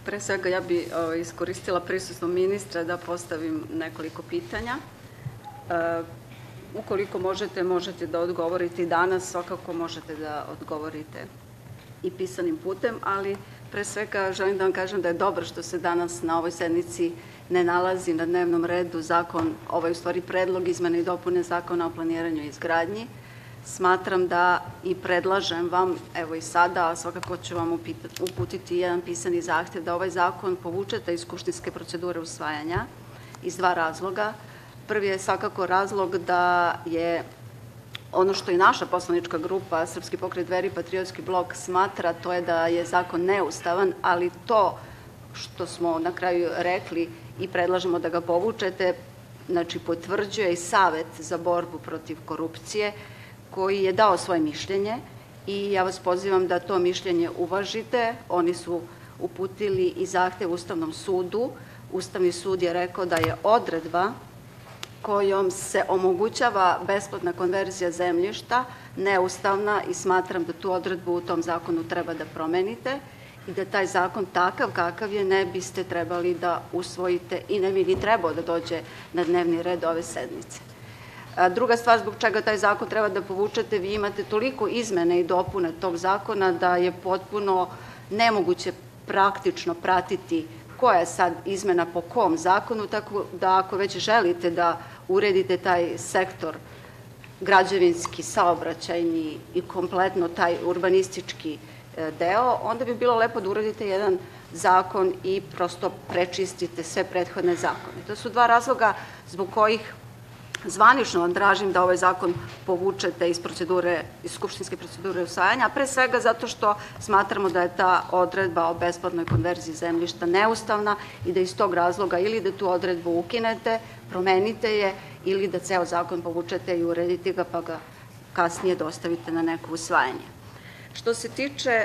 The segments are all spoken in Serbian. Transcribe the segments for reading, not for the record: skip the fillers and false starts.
Pre svega ja bi iskoristila prisustvo ministra da postavim nekoliko pitanja. Ukoliko možete da odgovorite i danas, svakako možete da odgovorite i pisanim putem, ali pre svega želim da vam kažem da je dobro što se danas na ovoj sednici ne nalazi na dnevnom redu zakon, ovaj u stvari predlog izmene i dopune Zakona o planiranju i izgradnji. Smatram da i predlažem vam, evo i sada, a svakako ću vam uputiti jedan pisani zahtev da ovaj zakon povučete iz skupštinske procedure usvajanja iz dva razloga. Prvi je svakako razlog da je ono što i naša poslanička grupa Srpski pokret Dveri, Patriotski blok smatra, to je da je zakon neustavan, ali to što smo na kraju rekli i predlažemo da ga povučete, znači potvrđuje i Savet za borbu protiv korupcije, koji je dao svoje mišljenje i ja vas pozivam da to mišljenje uvažite. Oni su uputili i zahtev Ustavnom sudu. Ustavni sud je rekao da je odredba kojom se omogućava besplatna konverzija zemljišta neustavna i smatram da tu odredbu u tom zakonu treba da promenite i da taj zakon takav kakav je ne biste trebali da usvojite i ne bi ni trebao da dođe na dnevni red ove sednice. Druga stvar zbog čega taj zakon treba da povučete, vi imate toliko izmene i dopune tog zakona da je potpuno nemoguće praktično pratiti koja je sad izmena po kom zakonu, tako da ako već želite da uredite taj sektor građevinski, saobraćajni i kompletno taj urbanistički deo, onda bi bilo lepo da uradite jedan zakon i prosto prečistite sve prethodne zakone. To su dva razloga zbog kojih zvanično vam tražim da ovaj zakon povučete iz skupštinske procedure usvajanja, a pre svega zato što smatramo da je ta odredba o besplatnoj konverziji zemljišta neustavna i da iz tog razloga ili da tu odredbu ukinete, promenite je ili da ceo zakon povučete i uredite ga pa ga kasnije dostavite na neko usvajanje. Što se tiče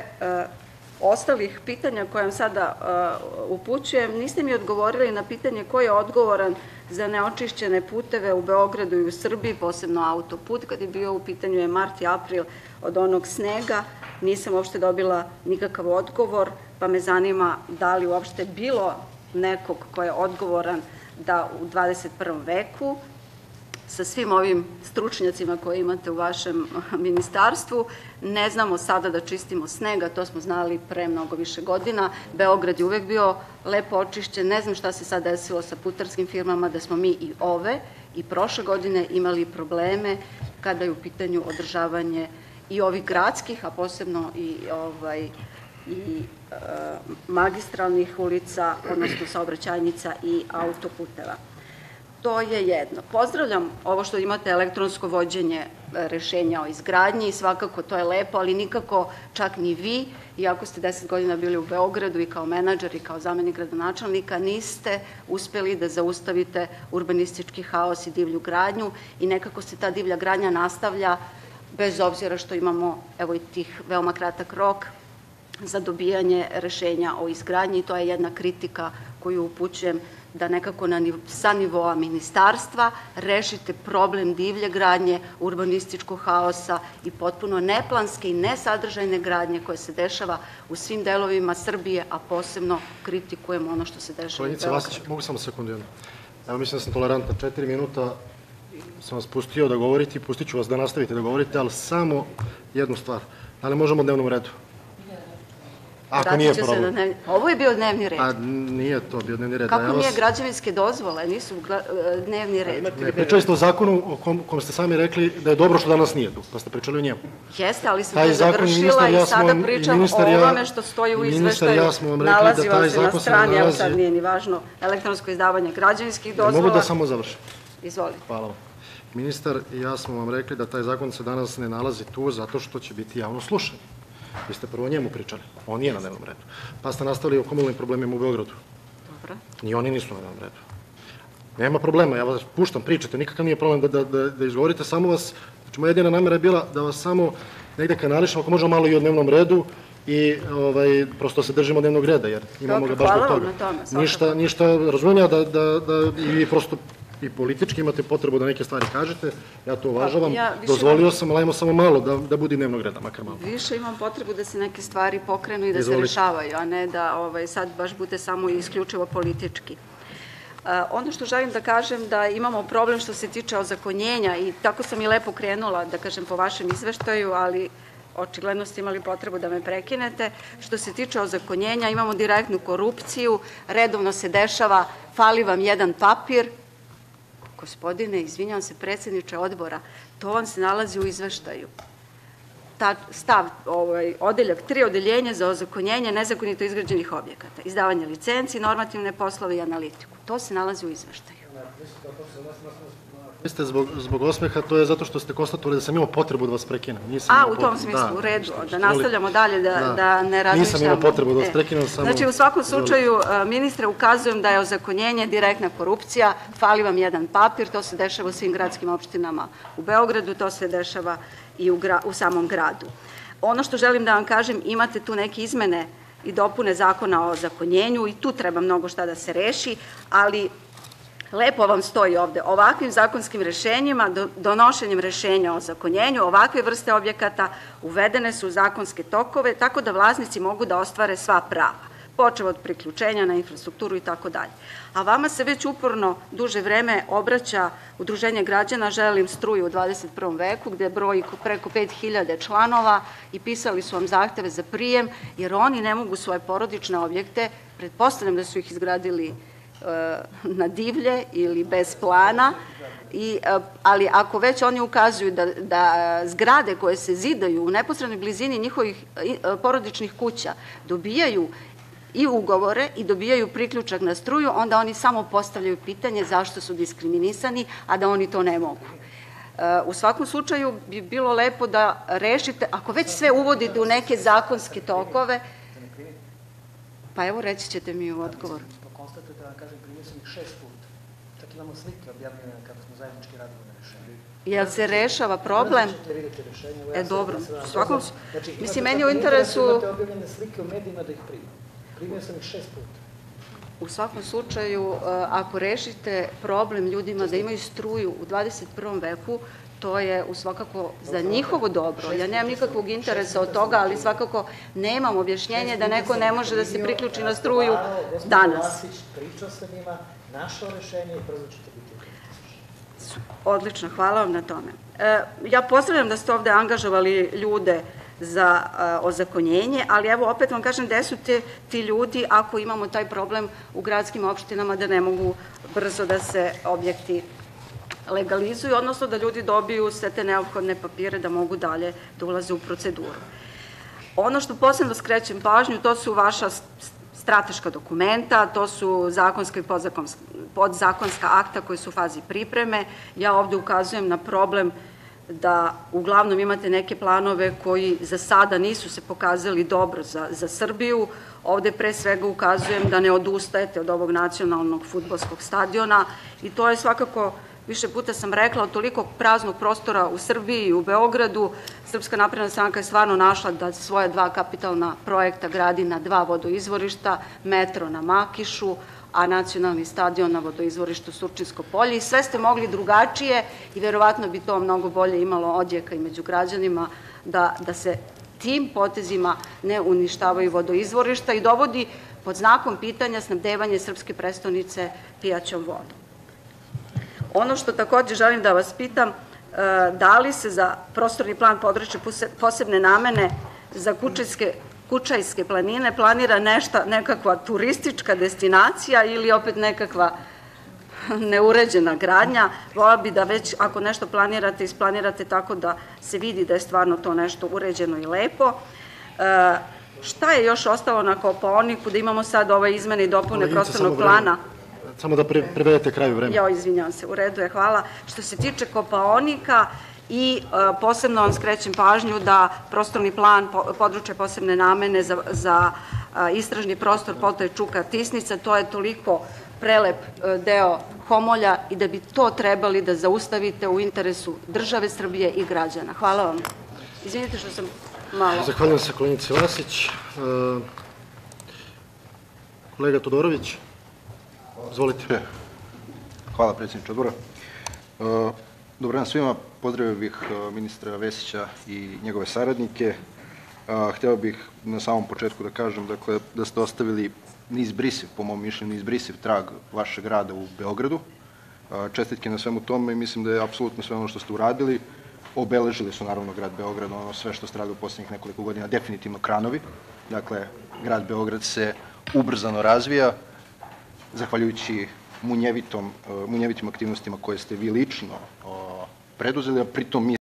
ostalih pitanja koje vam sada upućujem, niste mi odgovorili na pitanje ko je odgovoran za neočišćene puteve u Beogradu i u Srbiji, posebno autoput. Kad je bio u pitanju je mart i april od onog snega, nisam uopšte dobila nikakav odgovor, pa me zanima da li uopšte bilo nekog ko je odgovoran da u 21. veku sa svim ovim stručnjacima koje imate u vašem ministarstvu, ne znamo sada da čistimo snega, to smo znali pre mnogo više godina. Beograd je uvek bio lepo očišćen, ne znam šta se sad desilo sa putarskim firmama, da smo mi i ove i prošle godine imali probleme kada je u pitanju održavanje i ovih gradskih, a posebno i magistralnih ulica, odnosno saobraćajnica i autoputeva. To je jedno. Pozdravljam ovo što imate elektronsko vođenje rešenja o izgradnji i svakako to je lepo, ali nikako čak ni vi, iako ste 10 godina bili u Beogradu i kao menadžer i kao zamenik gradonačelnika, niste uspeli da zaustavite urbanistički haos i divlju gradnju i nekako se ta divlja gradnja nastavlja bez obzira što imamo evo i tih veoma kratak rok za dobijanje rešenja o izgradnji i to je jedna kritika koju upućujem da nekako sa nivoa ministarstva rešite problem divlje gradnje, urbanističkog haosa i potpuno neplanske i nesadržajne gradnje koje se dešava u svim delovima Srbije, a posebno kritikujemo ono što se dešava u Beogradu. Koleginice Vasić, mogu samo sekundu jednu. Evo, mislim da sam tolerantna. 4 minuta sam vas pustio da govorite i pustit ću vas da nastavite da govorite, ali samo jednu stvar. Da li možemo o dnevnom redu? Ako nije problem. Ovo je bio dnevni red. A nije to bio dnevni red. Kako nije građevinske dozvole, nisu dnevni red. Pričali ste o zakonu o kom ste sami rekli da je dobro što danas nije tu, pa ste pričali o njemu. Jeste, ali sam to završila i sada pričam o ovome što stoji u izveštaju. Nalazi vam se na strani, evo sad nije ni važno, elektronsko izdavanje građevinskih dozvola. Mogu da samo završim? Izvolite. Hvala vam. Ministar i ja smo vam rekli da taj zakon se danas ne nalazi tu zato što će biti javno slušanje. Vi ste prvo o njemu pričali, on nije na dnevnom redu. Pa ste nastavili o komunalnim problemima u Beogradu. Dobro. Ni oni nisu na dnevnom redu. Nema problema, ja vas puštam, pričate, nikakav nije problem da izgovorite, samo vas, znači moja jedina namera je bila da vas samo negde kanališem, ako možemo malo i o dnevnom redu i prosto se držimo dnevnog reda, jer imamo ga baš zbog toga. Hvala vam na tome. Ništa, razumijem ja da i vi prosto i politički imate potrebu da neke stvari kažete, ja to uvažavam, Ja više dozvolio sam, ali ajmo samo malo da bude dnevnog reda, makar malo. Više imam potrebu da se neke stvari pokrenu i da se rešavaju, a ne da sad baš bude samo i isključivo politički. Ono što želim da kažem da imamo problem što se tiče ozakonjenja i tako sam i lepo krenula, da kažem, po vašem izveštaju, ali očigledno ste imali potrebu da me prekinete. Što se tiče ozakonjenja, imamo direktnu korupciju, redovno se dešava, fali vam jedan papir. Gospodine, izvinjavam se, predsjedniče odbora, to vam se nalazi u izveštaju. Stav, odeljak 3, odeljenje za ozakonjenje nezakonito izgrađenih objekata, izdavanje licenci, normativne poslove i analitiku. To se nalazi u izveštaju. Vi ste zbog osmeha, to je zato što ste konstatovali da sam imao potrebu da vas prekinem. U tom smislu, u redu, da nastavljamo dalje, da ne razmišljamo. Nisam imao potrebu da vas prekinem, samo... Znači, u svakom slučaju, ministre, ukazujem da je ozakonjenje direktna korupcija, fali vam jedan papir, to se dešava u svim gradskim opštinama u Beogradu, to se dešava i u samom gradu. Ono što želim da vam kažem, imate tu neke izmene i dopune zakona o ozakonjenju i tu treba mnogo šta da se reši, ali lepo vam stoji ovde, ovakvim zakonskim rešenjima, donošenjem rešenja o ozakonjenju, ovakve vrste objekata uvedene su u zakonske tokove, tako da vlasnici mogu da ostvare sva prava, počev od priključenja na infrastrukturu i tako dalje. A vama se već uporno duže vreme obraća Udruženje građana Želim struju u 21. veku, gde broji preko 5000 članova i pisali su vam zahteve za prijem, jer oni ne mogu svoje porodične objekte, pretpostavljam da su ih izgradili na divlje ili bez plana, ali ako već oni ukazuju da zgrade koje se zidaju u neposrednoj blizini njihovih porodičnih kuća dobijaju i ugovore i dobijaju priključak na struju, onda oni samo postavljaju pitanje zašto su diskriminisani, a da oni to ne mogu. U svakom slučaju bi bilo lepo da rešite, ako već sve uvodite u neke zakonske tokove, pa evo reći ćete mi u odgovoru. Konstatujete, da vam kažem, primio sam ih 6 puta. Čak imamo slike objavljene kada smo zajednički radili na rešenju. Jel se rešava problem? Ćete vidjeti rešenje. Dobro, u svakom... Mislim, meni u interesu... Imate objavljene slike u medijima da ih primio. Primio sam ih 6 puta. U svakom slučaju, ako rešite problem ljudima da imaju struju u 21. veku, to je svakako za njihovo dobro. Ja nemam nikakvog interesa od toga, ali svakako nemam objašnjenje da neko ne može da se priključi na struju danas. Pričao sam njima, našao rešenje i brzo ćete biti. Odlično, hvala vam na tome. Ja pozdravljam da ste ovde angažovali ljude za ozakonjenje, ali evo opet vam kažem gde su ti ljudi ako imamo taj problem u gradskim opštinama da ne mogu brzo da se objekti legalizuju, odnosno da ljudi dobiju sve te neophodne papire da mogu dalje da ulaze u proceduru. Ono što posebno skrećem pažnju, to su vaša strateška dokumenta, to su zakonska i podzakonska akta koji su u fazi pripreme. Ja ovde ukazujem na problem da uglavnom imate neke planove koji za sada nisu se pokazali dobro za Srbiju. Ovde pre svega ukazujem da ne odustajete od ovog nacionalnog fudbalskog stadiona i to je svakako, više puta sam rekla, od toliko praznog prostora u Srbiji i u Beogradu, Srpska napredna stranka je stvarno našla da svoje 2 kapitalna projekta gradi na 2 vodoizvorišta, metro na Makišu, a nacionalni stadion na vodoizvorištu Surčinsko polje i sve ste mogli drugačije i verovatno bi to mnogo bolje imalo odjeka i među građanima da se tim potezima ne uništavaju vodoizvorišta i dovodi pod znakom pitanja snabdevanje srpske prestonice pijaćom vodom. Ono što takođe želim da vas pitam, da li se za prostorni plan područja posebne namene za Kučajske planine planira nekakva turistička destinacija ili opet nekakva neuređena gradnja? Vola bi da već ako nešto planirate, isplanirate tako da se vidi da je stvarno to nešto uređeno i lepo. Šta je još ostalo na Kopaoniku, da imamo sad ove izmene i dopune prostornog plana? Samo da privedete kraju vremena. Ja, izvinjavam se, u redu je, hvala. Što se tiče Kopaonika i posebno vam skrećem pažnju da prostorni plan područja posebne namene za istražni prostor Potoje Čuka Tisnica, to je toliko prelep deo Homolja i da bi to trebali da zaustavite u interesu države Srbije i građana. Hvala vam. Izvinite što sam malo... Zahvaljujem se koleginici Vasić. Kolega Todorović, izvolite. Hvala, predsjedniče odbora. Dobar dan svima. Pozdravio bih ministra Vesića i njegove saradnike. Hteo bih na samom početku da kažem da ste ostavili neizbrisiv, po mom mišljenju, neizbrisiv trag vašeg rada u Beogradu. Čestitke na svemu tome i mislim da je apsolutno sve ono što ste uradili. Obeležili su naravno grad Beograd, ono sve što ste radili u poslednjih nekoliko godina, definitivno kranovi. Dakle, grad Beograd se ubrzano razvija, zahvaljujući munjevitim aktivnostima koje ste vi lično preduzeli, a pritom mi